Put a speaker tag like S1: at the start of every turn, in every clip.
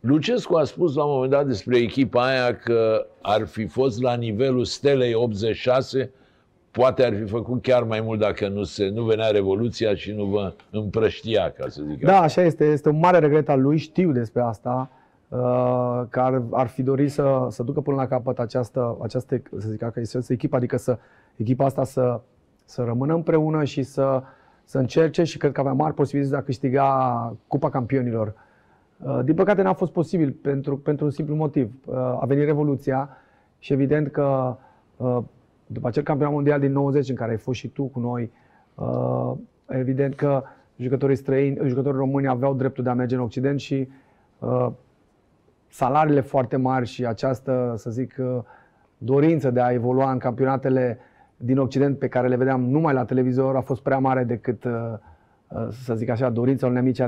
S1: Lucescu a spus la un moment dat despre echipa aia că ar fi fost la nivelul Stelei 86, poate ar fi făcut chiar mai mult dacă nu venea Revoluția și nu vă împrăștia, ca să zic
S2: așa. Da, așa este. Este un mare regret al lui, știu despre asta, că ar fi dorit să ducă până la capăt această să zic, echipă, adică echipa asta să rămână împreună și să încerce, și cred că avea mari posibilități de a câștiga Cupa Campionilor. Din păcate n-a fost posibil pentru un simplu motiv. A venit Revoluția și evident că după acel campionat mondial din 90 în care ai fost și tu cu noi, evident că jucătorii români aveau dreptul de a merge în Occident și salariile foarte mari și această, să zic, dorință de a evolua în campionatele din Occident pe care le vedeam numai la televizor a fost prea mare decât, să zic așa, dorința unei amici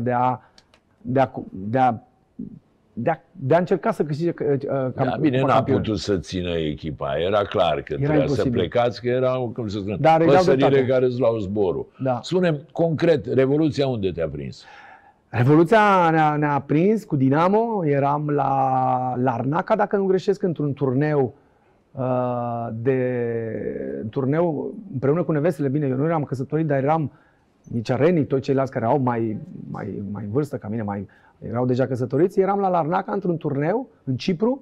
S2: de a încerca să câștige
S1: da, bine, n-a putut să țină echipa. Era clar că trebuia să plecați, că erau, cum să spun, păsările care îți luau zborul. Da. Spune-mi concret, Revoluția unde te-a prins? Revoluția
S2: ne-a prins cu Dinamo. Eram la Larnaca, dacă nu greșesc, într-un turneu împreună cu nevestele. Bine, eu nu eram căsătorit, dar eram Miciareni, toți ceilalți care au mai în vârstă ca mine, erau deja căsătoriți. Eram la Larnaca într-un turneu în Cipru.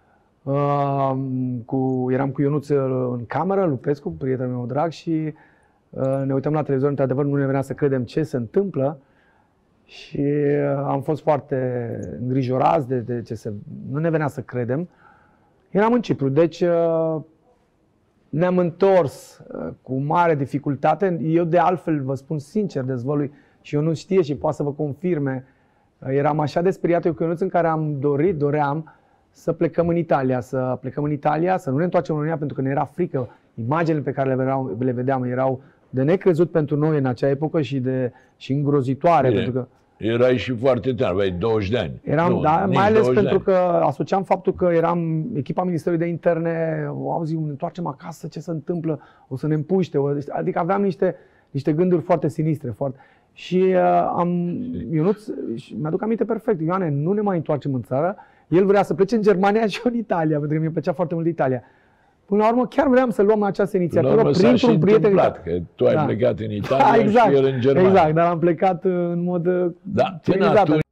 S2: Eram cu Ionuț în cameră, Lupescu, prietenul meu drag, și ne uităm la televizor. Într-adevăr, nu ne venea să credem ce se întâmplă și am fost foarte îngrijorați de ce nu ne venea să credem. Eram în Cipru, deci ne-am întors cu mare dificultate. Eu, de altfel, vă spun sincer, dezvălui, și eu nu știe și poate să vă confirme, eram așa de speriat eu cu Ionuț, în care doream să plecăm în Italia, să nu ne întoarcem în România, pentru că ne era frică. Imaginele pe care le vedeam erau de necrezut pentru noi în acea epocă și îngrozitoare.
S1: Bine.
S2: Pentru că
S1: erai și foarte tânăr, aveai 20 de ani.
S2: Da, mai ales pentru că asociam faptul că eram echipa Ministerului de Interne, ne întoarcem acasă, ce se întâmplă, o să ne împuște. Adică aveam niște gânduri foarte sinistre. Și Ionuț, mi-aduc aminte perfect, Ioane, nu ne mai întoarcem în țară. El vrea să plece în Germania și eu în Italia, pentru că mi-a plăcea foarte mult Italia. Până la urmă, chiar vreau să luăm această inițiativă printr-un prieten.
S1: Că tu ai plecat în Italia și el în Germania.
S2: Exact, dar am plecat în mod civilizat.